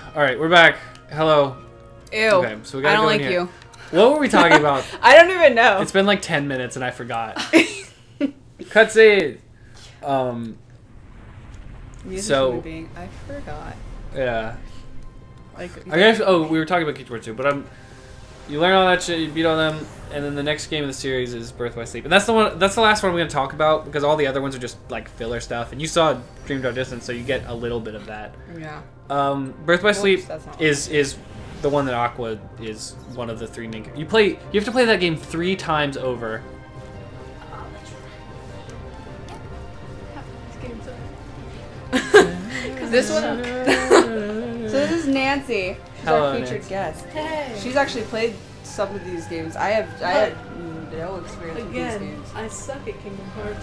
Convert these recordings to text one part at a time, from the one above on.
All right, we're back. Hello. Ew. Okay, so we gotta I don't go in like here. you. What were we talking about? I don't even know. It's been like 10 minutes and I forgot. Cutscene. So I forgot. yeah. Like I guess. Oh, we were talking about Keyboard too, but you learn all that shit, you beat all them, and then the next game of the series is Birth by Sleep, and that's the one. That's the last one we're gonna talk about because all the other ones are just like filler stuff. And you saw Dream Drop Distance, so you get a little bit of that. Yeah. Birth by Sleep that's not is the one that Aqua is one of the three main. You have to play that game 3 times over. This one. So this is Nancy. She's Hello, our featured Nancy. guest. Hey. She's actually played some of these games. I have no experience with these Again, games. I suck at Kingdom Hearts.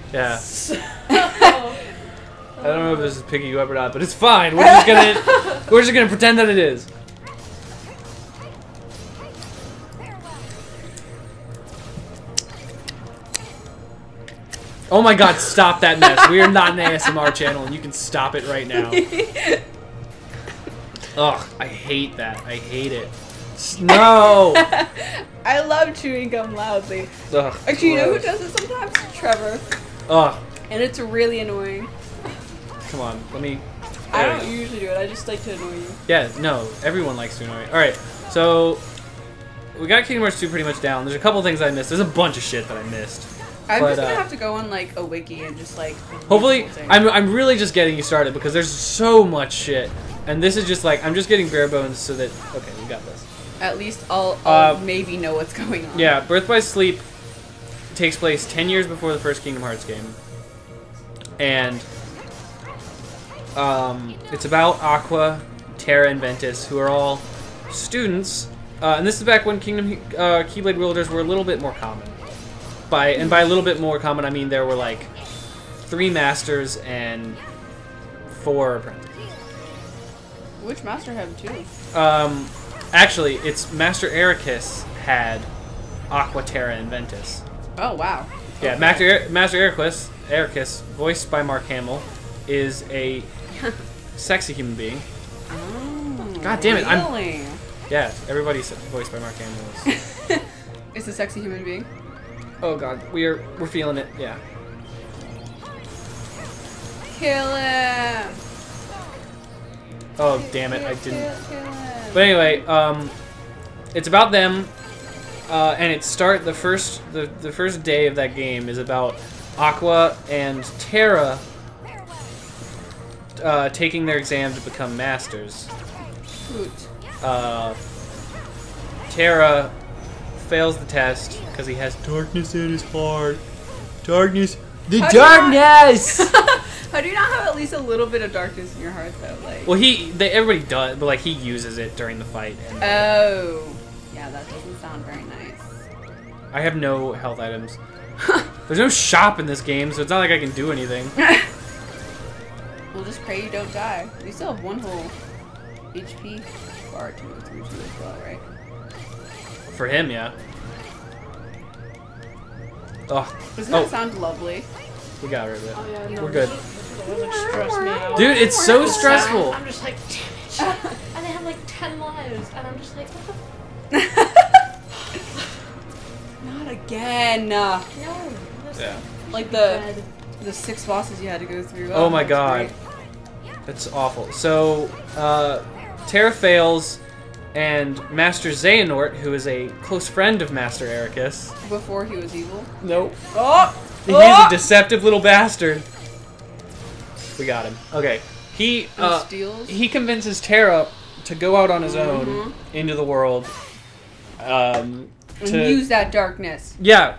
I don't know if this is picking you up or not, but it's fine. We're just gonna pretend that it is. Oh my god, stop that mess. We are not an ASMR channel and you can stop it right now. Ugh, I hate that. I hate it. No! I love chewing gum loudly. Ugh, Actually, you know who gross. does it sometimes? Trevor. Ugh, And it's really annoying. come on, let me... I there we don't go. usually do it. I just like to annoy you. Yeah, no, everyone likes to annoy. Alright, so... We got Kingdom Hearts 2 pretty much down. There's a couple things I missed. There's a bunch of shit that I missed. I'm But, just gonna have to go on like a wiki and just like. Hopefully, read the whole thing. I'm really just getting you started because there's so much shit. And this is just like, I'm just getting bare bones so that... Okay, we got this. At least I'll maybe know what's going on. Yeah, Birth by Sleep takes place 10 years before the first Kingdom Hearts game. And it's about Aqua, Terra, and Ventus, who are all students. And this is back when Keyblade wielders were a little bit more common. By a little bit more common, I mean there were like 3 masters and 4 apprentices. Which master had 2? Actually, it's Master Ericus had Aqua, Terra, and Ventus. Oh wow. Yeah, Okay. Master Ericus, voiced by Mark Hamill, is a sexy human being. Oh, God damn it, really? Yeah, everybody's voiced by Mark Hamill. It's a sexy human being. Oh god, we're feeling it. Yeah. Kill him. Oh damn it, I didn't. Kill him. But anyway, it's about them, and the first day of that game is about Aqua and Terra taking their exam to become masters. Hoot. Terra fails the test because he has darkness in his heart. Darkness. The How do you darkness! How do you not have at least a little bit of darkness in your heart though? Like. Well, everybody does, but like he uses it during the fight. And Oh. Yeah, that doesn't sound very nice. I have no health items. There's no shop in this game, so it's not like I can do anything. We'll just pray you don't die. You still have 1 whole HP bar to move through to as well, right? For him, yeah. Oh, Doesn't that sound lovely? we got rid of it. Oh, yeah, no, We're good. That doesn't stress me out. Dude, it's so stressful. I'm just like, damn it. And they have like 10 lives, and I'm just like, what Not again. the? No. Yeah. Like Red. the 6 bosses you had to go through. Oh my that's god. great. That's awful. So, Terra fails, and Master Xehanort, who is a close friend of Master Ericus. Before he was evil. Nope. Oh! He's a deceptive little bastard. We got him. Okay. He steals? he convinces Terra to go out on his own into the world. And use that darkness. Yeah,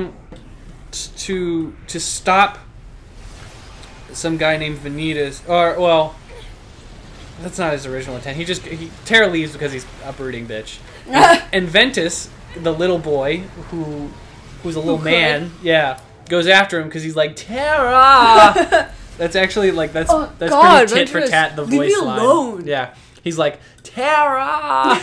to stop some guy named Vanitas, or well, that's not his original intent. Terra leaves because he's a brooding bitch, and Ventus, the little boy who's a little man, yeah, goes after him because he's like Terra. That's actually like that's God, pretty tit for Ventus, tat the leave voice me line. alone. Yeah, he's like Terra.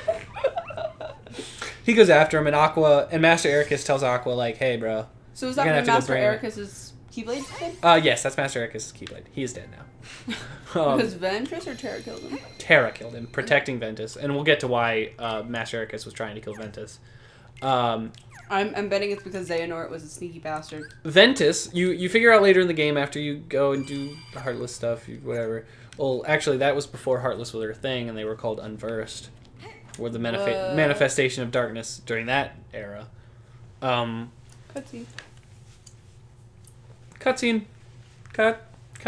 He goes after him, and Master Ericus tells Aqua like, "Hey, bro." So is You're that gonna when have to Master go bring it. Ericus is Keyblade thing? Yes, that's Master Ericus' Keyblade. He is dead now. Because Ventress or Terra killed him? Terra killed him, protecting Ventus, and we'll get to why Master Ericus was trying to kill Ventus. I'm betting it's because Xehanort was a sneaky bastard. Ventus, you figure out later in the game after you go and do Heartless stuff, whatever. Well, actually, that was before Heartless was their thing, and they were called Unversed, or the manifestation of darkness during that era. Cutscene. Cutscene. Cut.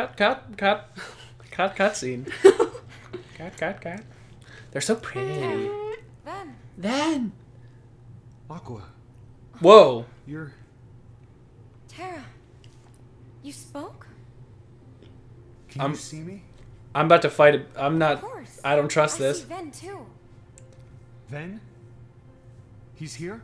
Cutscene. Cut. They're so pretty. Then. Aqua, Whoa. you're... Terra, you spoke? Can you see me? I'm about to fight it. I'm not. Of course. I don't trust I this. see Ven too. Ven? He's here?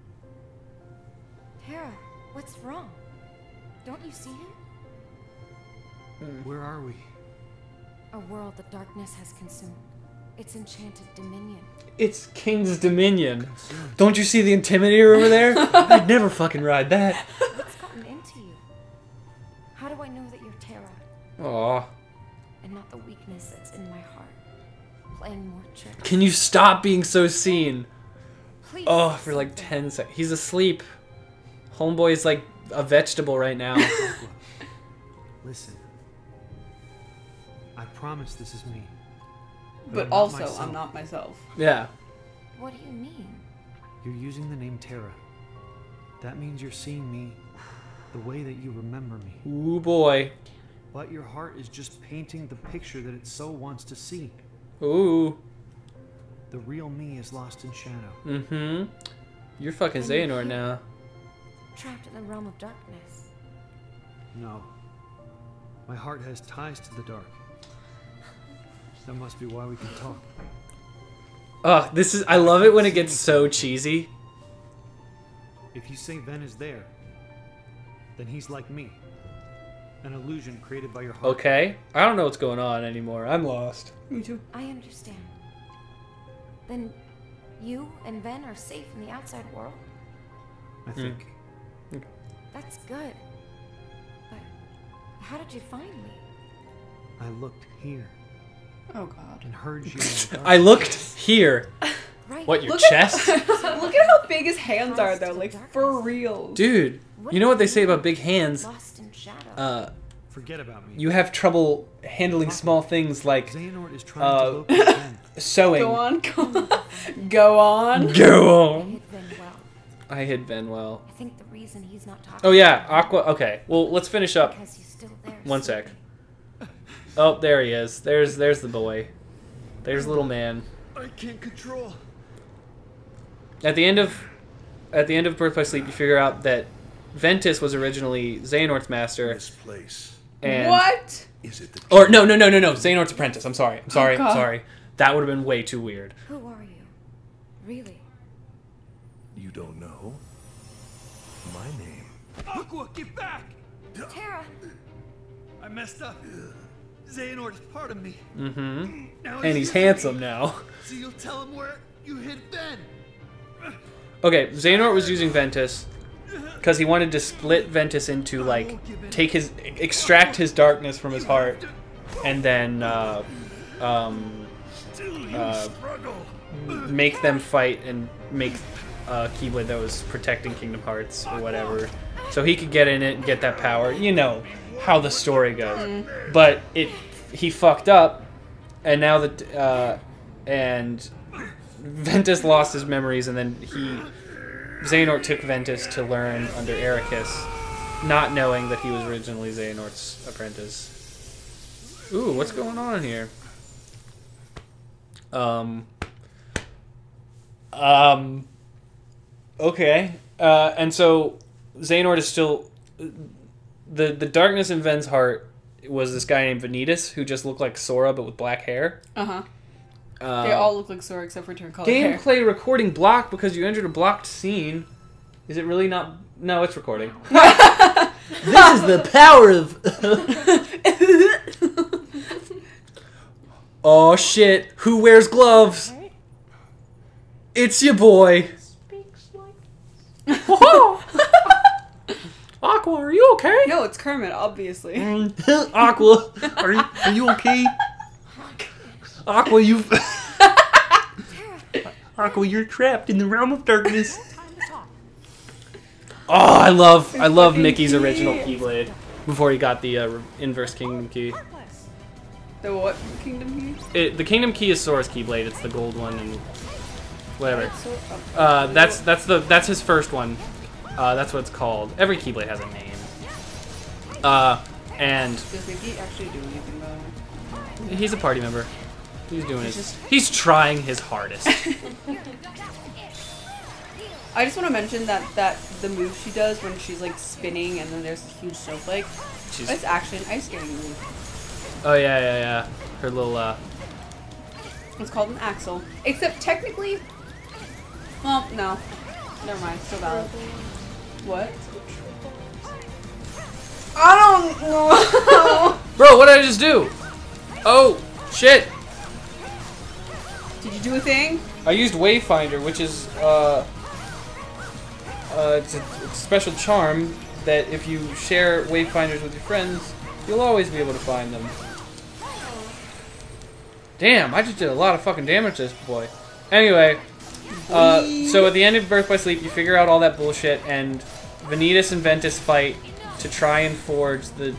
Terra, what's wrong? Don't you see him? Where are we? A world the darkness has consumed. Its enchanted dominion. It's King's Dominion. Don't you see the Intimidator over there? I'd never fucking ride that. What's gotten into you? How do I know that you're Terra Aw. and not the weakness that's in my heart? Playing more tricks. Can you stop being so seen? Please. Oh, for like 10 seconds. He's asleep. Homeboy's like a vegetable right now. Aqua, listen. I promise this is me. But I'm not also, myself. I'm not myself. Yeah. What do you mean? You're using the name Terra. That means you're seeing me the way that you remember me. Ooh boy. But your heart is just painting the picture that it so wants to see. Ooh. The real me is lost in shadow. Mm-hmm. You're fucking Xehanort now. Trapped in the realm of darkness. No. My heart has ties to the dark. That must be why we can talk. Ugh, this is. I love it when it gets so cheesy. If you say Ven is there, then he's like me. An illusion created by your heart. Okay. I don't know what's going on anymore. I'm lost. Me too. I understand. Then you and Ven are safe in the outside world? I think. That's good. But how did you find me? I looked here Oh god. and heard you in the dark. I looked here. Right. What, your Look at- chest? Look at how big his hands are, though. Like, for real. Dude, you know what they say about big hands? Lost in shadow. Forget about me. You have trouble handling small things like Xehanort is trying to locate Ven. sewing. Go on, go on. Go on. Go I on. hid Ven well. I hid Ven well. I think the reason he's not talking Oh yeah, Aqua. Okay, well let's finish up. because he's still there. One sec. sleeping. Oh, there he is. There's the boy. There's little man. I can't control. At the end of Birth by Sleep, you figure out that Ventus was originally Xehanort's master, This place. and What? Is it the or no, Xehanort's apprentice. I'm sorry. I'm God. sorry. That would have been way too weird. Who are you? Really? You don't know? My name. Aqua, get back! Terra! I messed up. Xehanort is part of me. Mm-hmm. Now And he's handsome now. So you'll tell him where you hid Ven. Okay, Xehanort was using Ventus because he wanted to split Ventus into like extract his darkness from his heart, and then make them fight and make a Keyblade that was protecting Kingdom Hearts or whatever, so he could get in it and get that power. You know how the story goes, but he fucked up, and now that and Ventus lost his memories, and then Xehanort took Ventus to learn under Ericus, not knowing that he was originally Xehanort's apprentice. Ooh, what's going on here? Okay. And so Xehanort is still the darkness in Ven's heart was this guy named Vanitas who just looked like Sora but with black hair. Uh-huh. They all look like Sora except for turn color hair. Gameplay recording blocked because you entered a blocked scene. Is it really not? No, it's recording. This is the power of. Oh shit! Who wears gloves? It's your boy. Speaks like Aqua. Aqua, are you okay? No, it's Kermit, obviously. Aqua, are you okay? Aqua, Aqua, you're trapped in the realm of darkness. Oh, I love Mickey's original Keyblade before he got the inverse Kingdom Key. The what Kingdom Key? The Kingdom Key is Sora's Keyblade. It's the gold one and whatever. That's his first one. That's what it's called. Every Keyblade has a name. And Does Mickey actually do anything about it? he's a party member. He's trying his hardest. I just want to mention that the move she does when she's like spinning and then there's a huge snowflake. It's actually an ice skating move. Oh yeah. Her little It's called an axle. Except technically, well, no, never mind. Still valid. What? I don't know. Bro, what did I just do? Oh shit! Did you do a thing? I used Wayfinder, which is it's a special charm that if you share Wayfinders with your friends, you'll always be able to find them. Damn, I just did a lot of fucking damage to this boy. Anyway, so at the end of Birth by Sleep, you figure out all that bullshit, and Vanitas and Ventus fight to try and forge the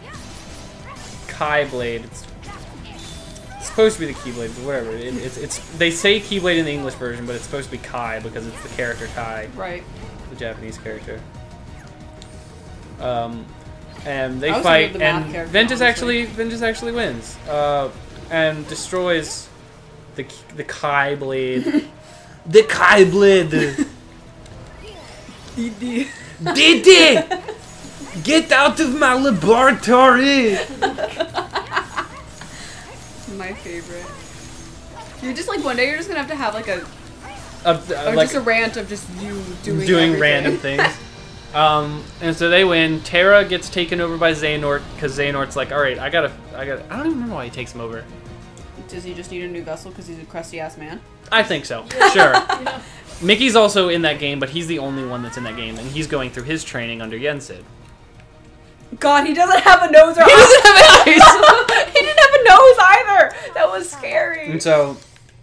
Kai Blade. It's supposed to be the Keyblade, but whatever. They say Keyblade in the English version, but it's supposed to be Kai because it's the character Kai. Right. The Japanese character. And they I was fight, thinking of the math and character, Ventus honestly. actually wins, and destroys the Kai Blade. The Kai Blade. Didi, get out of my laboratory. My favorite. You're just like one day you're just gonna have like a or Like just a rant of just you doing everything. random things. And so they win. Terra gets taken over by Xehanort because Xehanort's like, all right, I don't even remember why he takes him over. Does he just need a new vessel because he's a crusty ass man? I think so. Sure. Mickey's also in that game, but he's the only one that's in that game, and he's going through his training under Yensid. God, he doesn't have a nose or He doesn't have eyes. He didn't have a nose either. That was scary. And so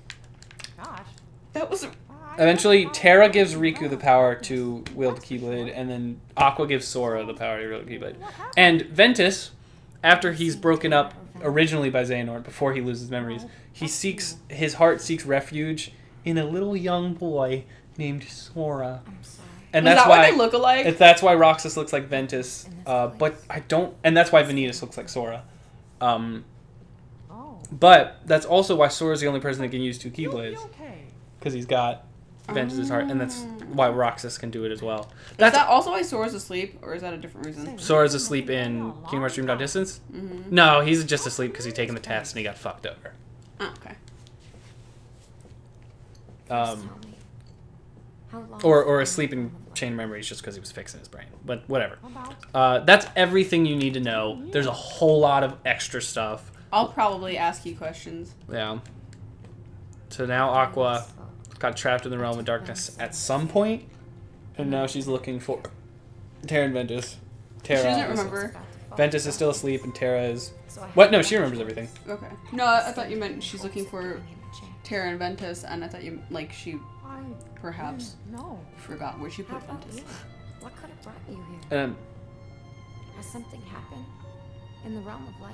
That was. eventually, Terra gives Riku the power to wield the Keyblade, and then Aqua gives Sora the power to wield the Keyblade. And Ventus, after he's broken up originally by Xehanort, before he loses memories, his heart seeks refuge in a little young boy named Sora. And Is that's that why why they look alike? that's why Roxas looks like Ventus, but I don't, and that's why Vanitas looks like Sora. But that's also why Sora's the only person that can use two Keyblades, because he's got Ventus's heart, and that's why Roxas can do it as well. Is that also why Sora's asleep, or is that a different reason? Sora's asleep in Kingdom Hearts Dream Drop Distance? No, he's just asleep because he's taking the test and he got fucked over. Oh, okay. Or asleep in Chain Memories just because he was fixing his brain. But whatever. That's everything you need to know. There's a whole lot of extra stuff. I'll probably ask you questions. Yeah. So now Aqua got trapped in the realm of darkness at some point, and now she's looking for Terra and Ventus. Terra. She doesn't remember. Ventus is still asleep, and Terra is... What? No, she remembers everything. Okay. No, I thought you meant she's looking for Terra and Ventus, and I thought you like she perhaps forgot where she put Ventus. What could have brought you here? And Has something happened in the realm of light?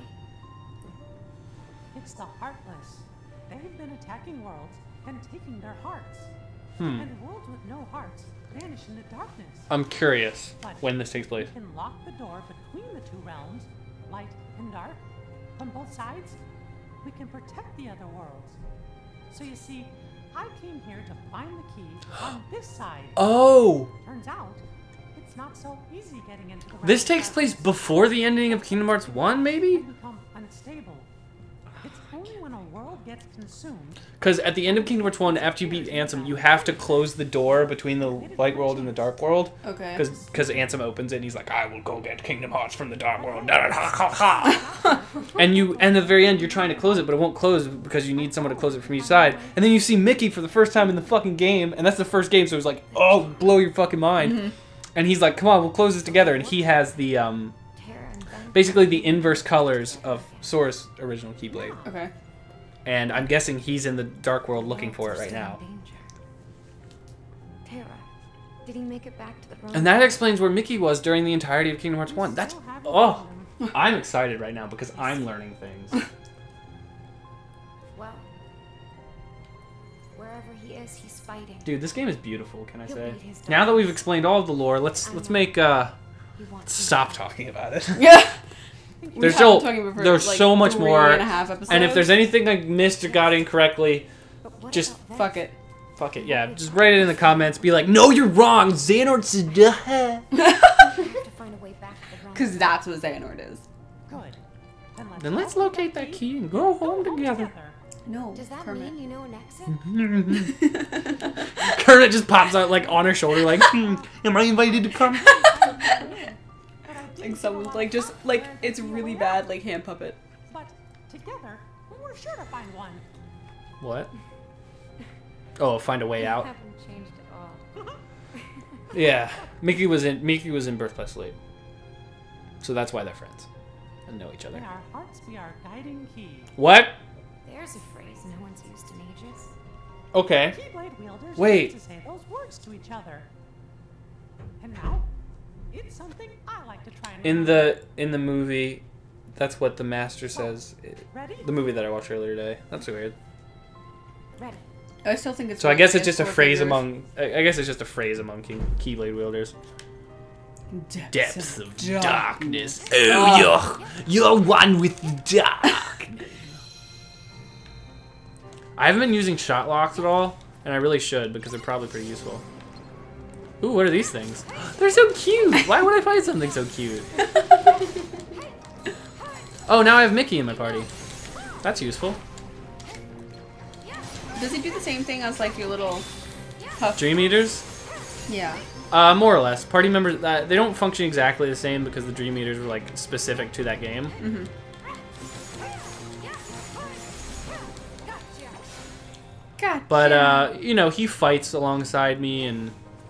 It's the Heartless. They've been attacking worlds and taking their hearts. Hmm. And worlds with no hearts vanish in the darkness. I'm curious But when this takes place. we can lock the door between the two realms, light and dark. On both sides, we can protect the other worlds. So you see, I came here to find the key on this side. Oh! Turns out, it's not so easy getting into the realm This of takes place darkness. before the ending of Kingdom Hearts 1, maybe? Can become unstable. It's only when a world gets consumed. Because at the end of Kingdom Hearts 1, after you beat Ansem, you have to close the door between the light world and the dark world. Okay. Because Ansem opens it and he's like, I will go get Kingdom Hearts from the dark world. And at the very end, you're trying to close it, but it won't close because you need someone to close it from each side. And then you see Mickey for the first time in the fucking game, and that's the first game, so it's like, oh, blow your fucking mind. And he's like, come on, we'll close this together. And he has the, Terra and Ven. basically the inverse colors of Sora's original Keyblade. Okay. And I'm guessing he's in the Dark World looking for it right Still in now. danger. Terra, did he make it back to the throne? And that explains where Mickey was during the entirety of Kingdom Hearts 1. That's... Oh! I'm excited right now because I'm learning things. Well, wherever he is, he's fighting. Dude, this game is beautiful, can I He'll say? beat his Now that we've darkness. explained all of the lore, let's make He wants stop talking about it. Yeah. There's We've so been talking about it for, there's like, so much 3 more. and a half episodes. And if there's anything I missed or got incorrectly, But what just about Ven? Fuck it. fuck it. Yeah, just write it in the comments. Be like, no, you're wrong. Xehanort's duh. We have to find a way back to the throne. Because that's what Xehanort is. Good. Then let's locate that key and go home together. No. Does that Kermit. mean you know an exit? Kermit just pops out like on her shoulder, like, am I invited to come? Like someone's like just like it's really bad like hand puppet. But together, we're sure to find one. What? Oh, find a way You out. haven't changed at all. Yeah, Mickey was in Birthplace Late, so that's why they're friends and know each other. May our hearts be our guiding key. What? There's a phrase no one's used in ages. Okay. Keyblade wielders Wait. used to say those words to each other. And now, it's something I like to try and In the movie, that's what the master says. Ready? The movie that I watched earlier today. That's weird. Ready. I still think it's. So I guess it's it's just a 4 phrase fingers. among. I guess it's just a phrase among Keyblade wielders. Depths of darkness. Oh, you're one with the darkness. I haven't been using shot locks at all, and I really should because they're probably pretty useful. Ooh, what are these things? They're so cute. Why would I find something so cute? Oh, now I have Mickey in my party. That's useful. Does he do the same thing as like your little puff? Dream Eaters? Yeah. More or less. Party members, they don't function exactly the same because the Dream Eaters were like specific to that game. Mm-hmm. God. But, you know, he fights alongside me and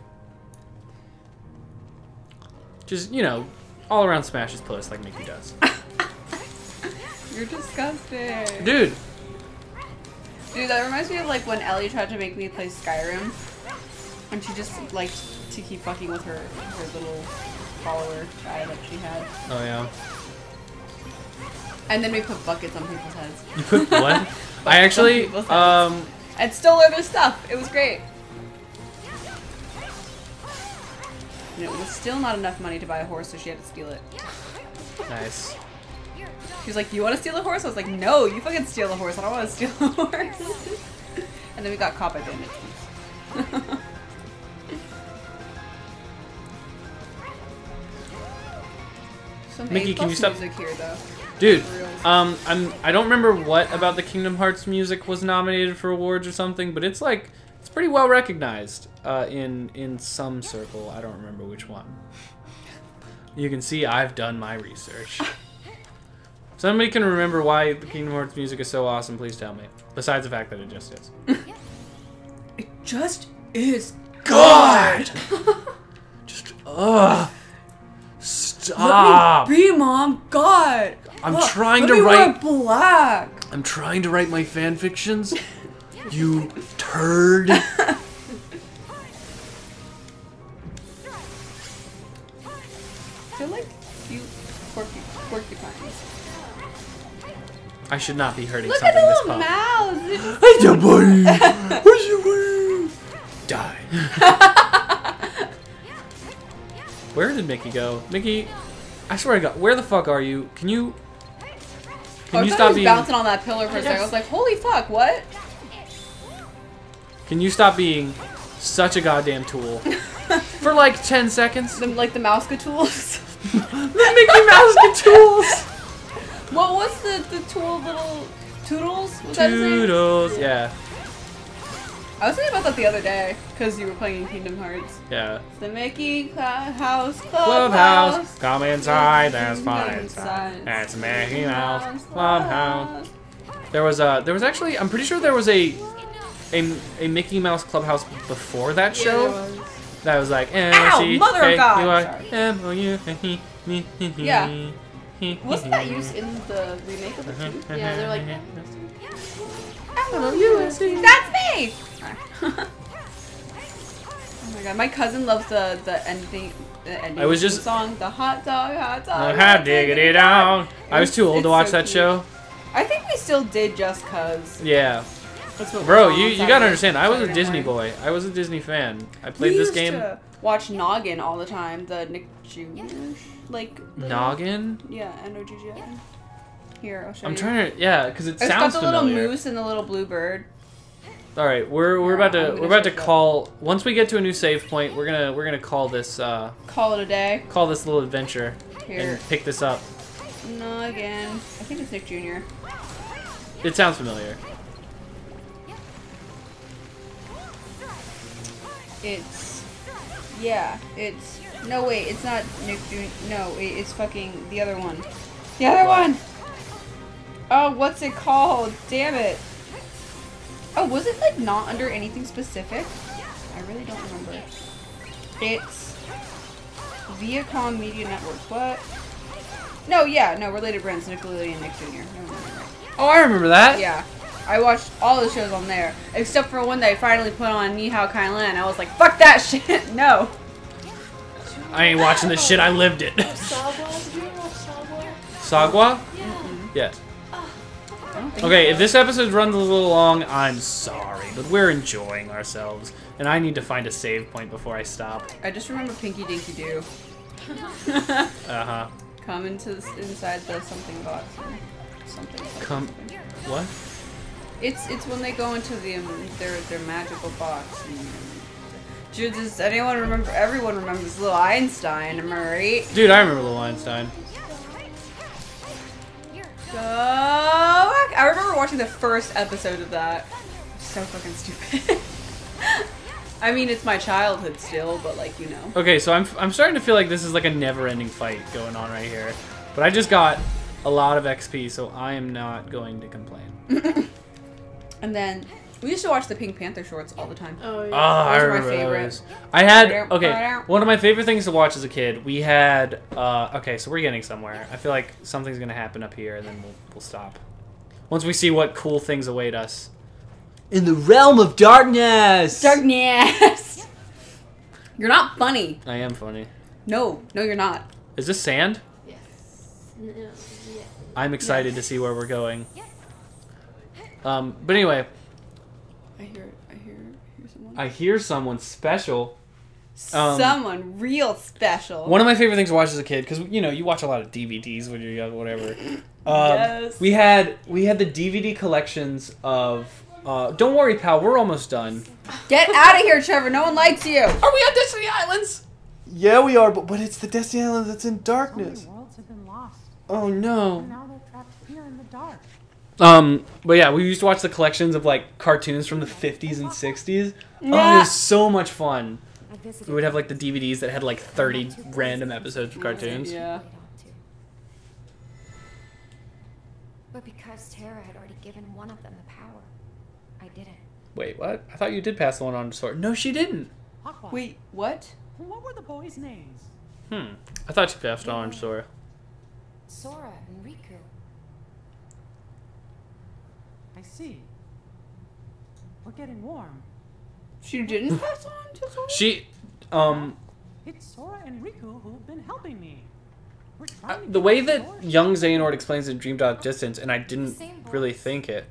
just, you know, all around smashes puss like Mickey does. You're disgusting. Dude, Dude, that reminds me of like when Ellie tried to make me play Skyrim, and she just liked to keep fucking with her little follower guy that she had. oh yeah. And then we put buckets on people's heads. You put what? I actually, people's heads. And stole all their stuff. It was great. You know, it was still not enough money to buy a horse, so she had to steal it. nice. She was like, "You want to steal the horse?" I was like, "No, you fucking steal the horse. I don't want to steal the horse." And then we got caught by bandits. Some Mickey, A+ can you stop- music here, though. Dude, For reals. I don't remember what about the Kingdom Hearts music was nominated for awards or something, but it's like, it's pretty well recognized, in some circle. I don't remember which one. You can see I've done my research. If somebody can remember why the Kingdom Hearts music is so awesome, please tell me. Besides the fact that it just is. It just is God! Just, stop! Let me be, Mom. God. I'm Look, trying let to me wear write- black. I'm trying to write my fan fictions. You turd. They're like cute porcupines. I should not be hurting Look at something the this little pup. mouse. It just- Hey, your buddy. What's your way? Die. Where did Mickey go? Mickey, I swear to God, where the fuck are you? Can you I stop thought he was being bouncing on that pillar for a second. I was like, holy fuck, what? Can you stop being such a goddamn tool for like 10 seconds? Like the Mouska tools. The Mickey Mouse tools. What was the tool little Toodles? Was that his name? Toodles. Yeah. I was thinking about that the other day because you were playing in Kingdom Hearts. Yeah. The Mickey House Clubhouse. Come inside. That's Come fine. inside. That's Mickey Mouse Clubhouse. There was actually, I'm pretty sure there was a Mickey Mouse Clubhouse before that show. That was like Ow, Mother of God! Sorry. M-O-U-H-E. Yeah. Wasn't that used in the remake of the 2? Yeah, they're like, M-O-U-S-E. That's me! Oh my god, my cousin loves the ending. I was just song, the hot dog, hot diggity dog. I was too old to watch that show. I think we still did just cause. Yeah. That's what Bro, we you gotta understand, I was a Disney boy. I was a Disney fan. I played this game. To watch Noggin all the time, the Nick Jr. like Noggin? Yeah, N-O-G-G-I-N. Here, I'll show you. I'm trying to, yeah, because it It's sounds got the familiar. little moose and the little blue bird. All right, we're about to call. Once we get to a new save point, we're gonna call this Call it a day. call this little adventure Here. and pick this up. Noggin. I think it's Nick Jr. It sounds familiar. It's no wait, it's not Nick Jr. No, it's fucking the other one. The other one. Oh, what's it called? Damn it. Oh, was it like not under anything specific? I really don't remember. It's Viacom Media Network. What? No, yeah, no, Related Brands, Nickelodeon, Nick Jr. No, right. Oh, I remember that. Yeah. I watched all the shows on there, except for one that I finally put on Ni Hao Kai Lan. I was like, fuck that shit! No! I ain't watching this shit, I lived it. Sagwa? Did you ever watch Sagwa? Sagwa? Yeah. Yes. I don't think Okay, so. if this episode runs a little long, I'm sorry, but we're enjoying ourselves. And I need to find a save point before I stop. I just remember Pinky Dinky Doo. Uh-huh. Come into inside the something box. Or something. Come... What? It's when they go into the their magical box. And, does anyone remember? Everyone remembers Little Einstein, am I right? Dude, I remember Little Einstein. I remember watching the first episode of that. So fucking stupid. I mean, it's my childhood still, but like, you know. Okay, so I'm starting to feel like this is like a never-ending fight going on right here. But I just got a lot of XP, so I am not going to complain. And then we used to watch the Pink Panther shorts all the time. Oh, Oh, yeah. I Those were my remember favorite. those. I had, okay, one of my favorite things to watch as a kid, we had, okay, so we're getting somewhere. I feel like something's going to happen up here, and then we'll stop. Once we see what cool things await us. In the realm of darkness! Darkness! You're not funny. I am funny. No, you're not. Is this sand? Yes. No, yeah. I'm excited to see where we're going. But anyway, I hear someone. I hear someone special. Someone real special. One of my favorite things to watch as a kid, because you know you watch a lot of DVDs when you're young, whatever. Yes. We had the DVD collections of. Don't worry, pal, we're almost done. Get out of here, Trevor. No one likes you. Are we on Destiny Islands? Yeah, we are, but it's the Destiny Islands that's in So darkness. many worlds have been lost. Oh no. And now they're trapped here in the dark. But yeah, we used to watch the collections of like cartoons from the 50s and 60s. Oh, it Yeah. was so much fun. I visited We would have like the DVDs that had like 30 random episodes of cartoons. Yeah. But because Tara had already given one of them the power, I didn't. Wait, what? I thought you did pass the one on to Sora. No, she didn't. Aqua, Wait, what? what were the boys' names? I thought you passed it on to Sora. Sora and Riku. I see. We're getting warm. She didn't pass on to someone? She, It's Sora and Riku who've been helping me. We're trying to the get way out that the door. young Xehanort explains in Dream Dog Distance, and I didn't really think it.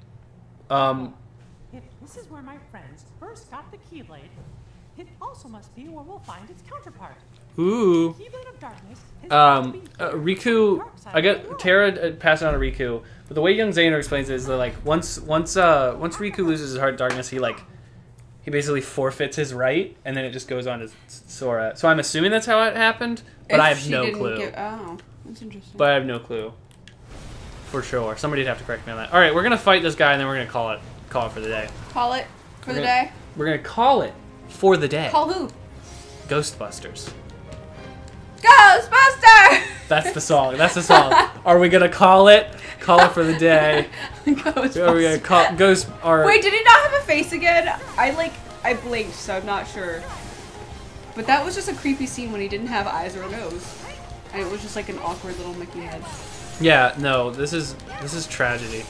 If this is where my friends first got the Keyblade, it also must be where we'll find its counterpart. Ooh. Keyblade of Darkness is going to be the Riku, dark side I of the got world. Tara passed it on to Riku, but the way young Xehanort explains it is that like once Riku loses his heart darkness, he basically forfeits his right, and then it just goes on to Sora. So I'm assuming that's how it happened, but I If have she no didn't clue. Oh, that's interesting. But I have no clue. For sure. Somebody'd have to correct me on that. Alright, we're gonna fight this guy and then we're gonna call it for the day. Call it for We're the gonna- day. We're gonna call it for the day. Call who? Ghostbusters. Ghostbuster! That's the song. That's the song. Are we gonna call it? Call it for the day. Ghostbuster. Are we gonna call Ghost or Wait, did he not have a face again? I blinked, so I'm not sure. But that was just a creepy scene when he didn't have eyes or a nose. And it was just like an awkward little Mickey head. Yeah, no, this is tragedy.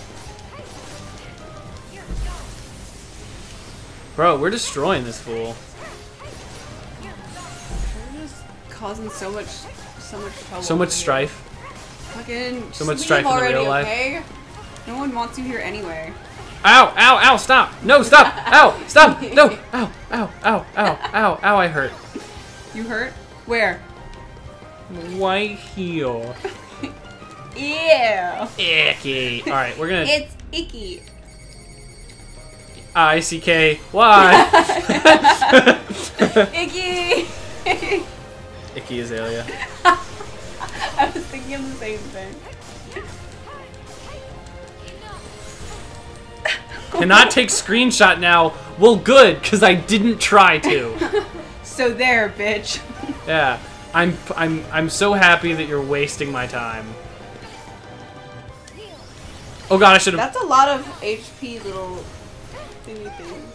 Bro, we're destroying this fool. They're just causing so much trouble. So much strife. Fucking So much just strife leave in the already, real life. okay? No one wants you here anyway. Ow, ow, ow, stop! No, stop! Ow, stop! No! Ow, ow, ow, ow, ow, ow, I hurt. You hurt? Where? Right here. Ew. Icky. Alright, we're gonna... It's icky. I-C-K-Y. Icky. Icky Azalea. I was thinking of the same thing. Cannot take screenshot now. Well, good, because I didn't try to. So there, bitch. Yeah. I'm so happy that you're wasting my time. Oh god, I should have... That's a lot of HP little thingy things.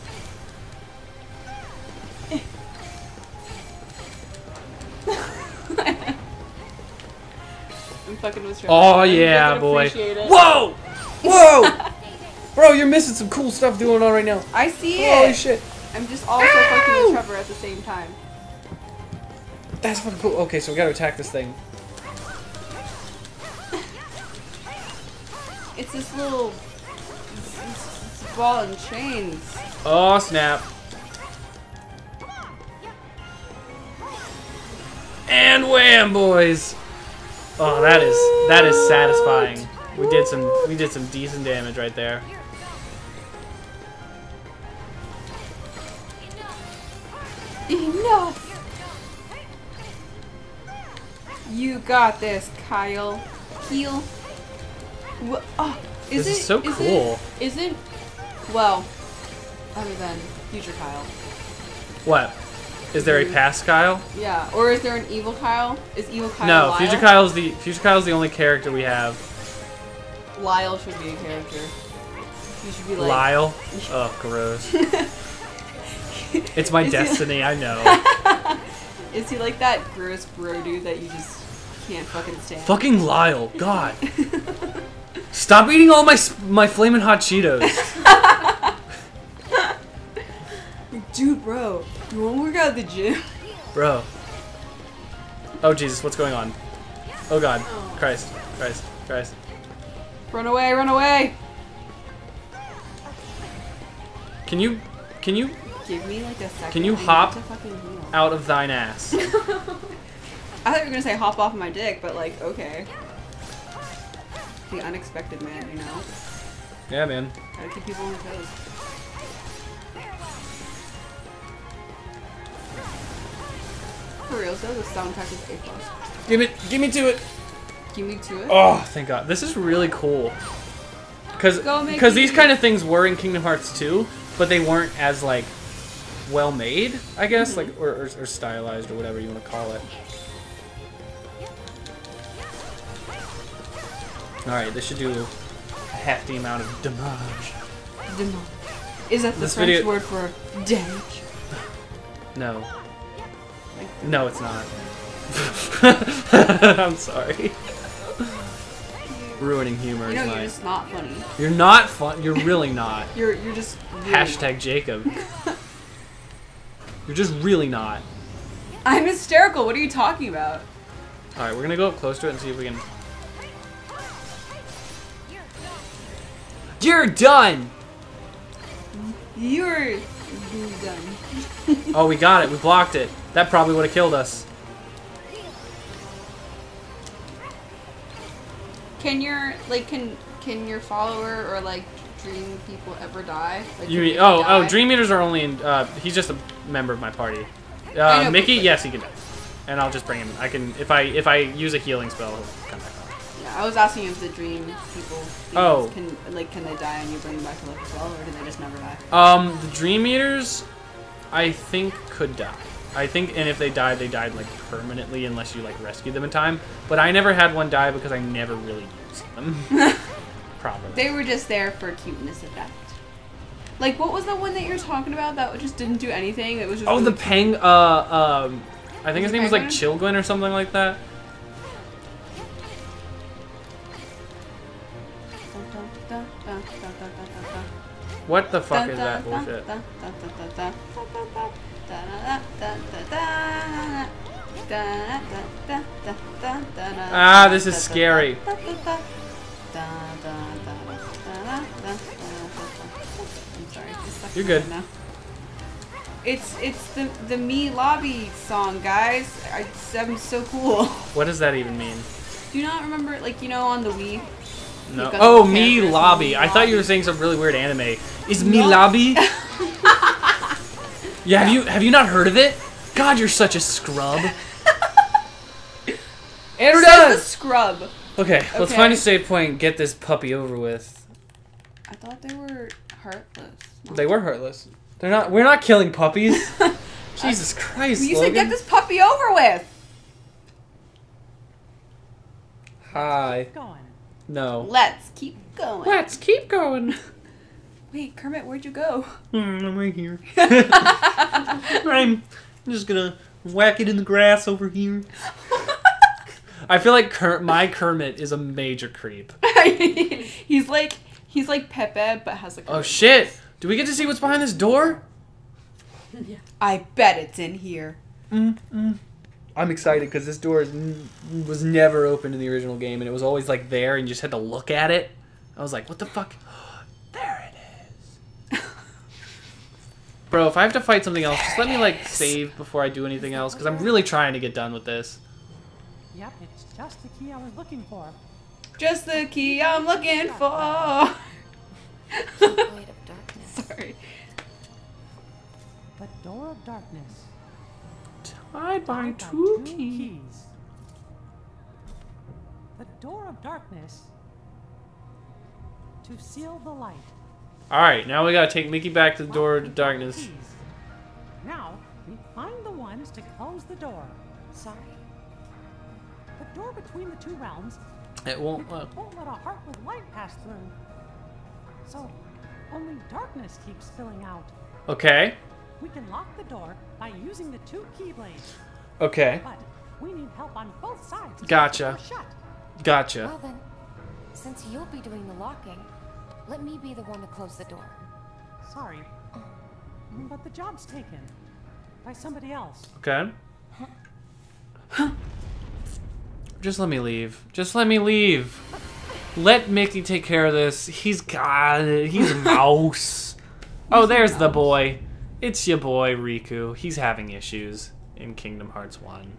I'm fucking with Trevor. Oh He yeah, doesn't boy. appreciate it. Whoa! Whoa! Bro, you're missing some cool stuff going on right now. I see Holy it. shit. I'm just also fucking with Trevor at the same time. That's fucking cool. Okay, so we gotta attack this thing. It's this little ball and chains. Oh, snap. And wham, boys. Oh, that is satisfying. We did some decent damage right there. Enough. You got this, Kyle. Heel. Oh, This is so cool. Isn't well, other than future Kyle. What? Is there a past Kyle? Yeah, or is there an evil Kyle? Is evil Kyle No, Lyle? Future Kyle's the only character we have. Lyle should be a character. He should be like Lyle? Oh, gross. It's my Is he- destiny, I know. Is he like that gross bro dude that you just can't fucking stand? Fucking Lyle, God. Stop eating all my flaming hot Cheetos. Dude, bro, you wanna work out at the gym? Bro. Oh, Jesus, what's going on? Oh, God. Christ. Christ. Christ. Run away, run away! Can you Give me like a second. Can you I need hop to fucking heal. out of thine ass? I thought you were gonna say hop off my dick, but like, okay. The unexpected man, you know? Yeah, man. Gotta keep people on their toes. For real, though, the soundtrack is A+. Give me to it. Give me to it. Oh, thank God. This is really cool. Go, Mickey. Because these kind of things were in Kingdom Hearts 2, but they weren't as, like, well made, I guess, like, or stylized, or whatever you want to call it. Alright, this should do a hefty amount of damage. Is that the This French video- word for damage? No. No, it's not. I'm sorry. Ruining humor You know, is you're mine. just not funny. You're not fun. You're really not. You're just really Hashtag Jacob. You're just really not. I'm hysterical. What are you talking about? Alright, we're gonna go up close to it and see if we can... You're done! You're done. Oh, we got it. We blocked it. That probably would have killed us. Can your your follower or like dream people ever die? Like, You can mean, they oh, die? Dream Eaters are only in, he's just a member of my party. I know, Mickey, but- yes, he can die. And I'll just bring him. I can, if I use a healing spell, he'll come back on. Yeah, I was asking if the dream people Oh. can they die and you bring them back to life as well, or do they just never die? The Dream Eaters, I think, could die. I think, and if they died like permanently unless you like rescue them in time. But I never had one die because I never really used them properly. They were just there for cuteness effect. Like, what was the one that you're talking about that just didn't do anything? It was just Oh, the really Peng. I think his Was it name was like Penguin? Chilgwyn or something like that. What the fuck is that bullshit? Ah, this is scary. I'm sorry. it's stuck You're in my good. head now. It's the Me Lobby song, guys. I'm so cool. What does that even mean? Do you not remember, like, you know, on the Wii? No. You've got Oh, the Me characters Lobby. from I thought you were Lobby. saying some really weird anime. Is Me No. Lobby? Yeah. Have you not heard of it? God, you're such a scrub. And we're Says done. the scrub. Okay, let's Okay. find a save point and get this puppy over with. I thought they were heartless. They were heartless. They're not. We're not killing puppies. Jesus Christ, You said Logan. get this puppy over with. Hi. Going. No. Let's keep going. Let's keep going. Wait, Kermit, where'd you go? I'm right here. I'm just gonna whack it in the grass over here. I feel like my Kermit is a major creep. he's like Pepe, but has like. Oh shit! Do we get to see what's behind this door? I bet it's in here. I'm excited because this door was never open in the original game, and it was always like there, and you just had to look at it. I was like, what the fuck? There it is. Bro, if I have to fight something else, just let me like save before I do anything else, because I'm really trying to get done with this. Yep, it's just the key I was looking for. Just the key I'm looking for. Void of darkness. Sorry. The door of darkness. Tied by Tied by two keys. The door of darkness. To seal the light. Alright, now we gotta take Mickey back to the door of darkness. Keys. Now, we find the ones to close the door. Sorry. The door between the two realms It won't. won't let a heart with light pass through. So, only darkness keeps spilling out. Okay. We can lock the door by using the two keyblades, Okay. but we need help on both sides. to keep Gotcha. the door shut. Gotcha. Well then, since you'll be doing the locking, let me be the one to close the door. Sorry, but the job's taken by somebody else. Okay. Just let me leave. Just let me leave. Let Mickey take care of this. He's got it. He's a mouse. Oh, there's the boy. It's your boy, Riku. He's having issues in Kingdom Hearts 1.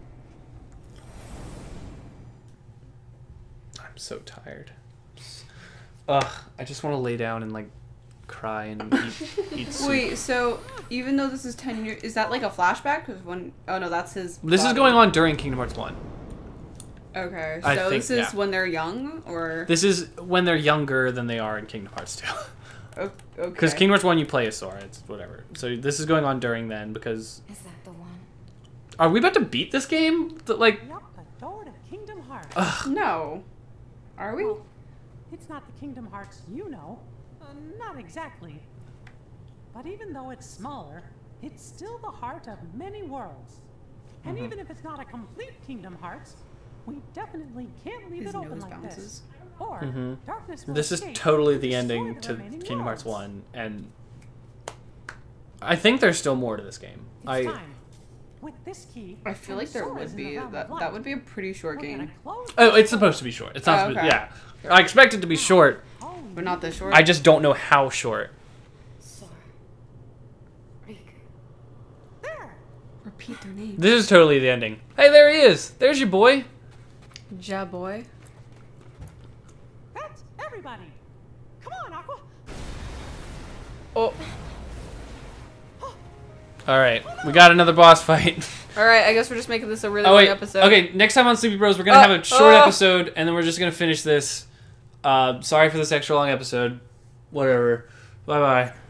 I'm so tired. Ugh, I just want to lay down and, like, cry and eat soup. Wait, so even though this is 10 years, is that like a flashback? Because when, oh no, that's his. This is body. going on during Kingdom Hearts 1. Okay, I so think, this is yeah. when they're young, or This is when they're younger than they are in Kingdom Hearts 2. okay. Because Kingdom Hearts 1, you play as Sora. It's whatever. So this is going on during then, because... Is that the one? Are we about to beat this game? Like... Yep, the door to Kingdom Hearts. No, are we? Well, it's not the Kingdom Hearts you know. Not exactly. But even though it's smaller, it's still the heart of many worlds. And even if it's not a complete Kingdom Hearts, we definitely can't leave His it open nose like bounces. this. Or darkness will This is escape totally and the destroy ending the to remaining Kingdom Hearts worlds. 1, and... I think there's still more to this game. It's time. With this key, I feel and like there Sora's would in the be realm of that. light, That would be a pretty short we're gonna game, close Oh, the it's door. supposed to be short. It's not Oh, supposed okay. yeah. I expect it to be short. Oh, but not this short. I just don't know how short. Sora. Riku. there. repeat their name. This is totally the ending. Hey, there he is. There's your boy. Ja boy. That's everybody. Come on, Aqua. Oh. Alright, we got another boss fight. All right, I guess we're just making this a really Oh long wait. episode. Okay, next time on Sleepy Bros, we're gonna have a short oh. episode, and then we're just gonna finish this. Sorry for this extra long episode. Whatever. Bye bye.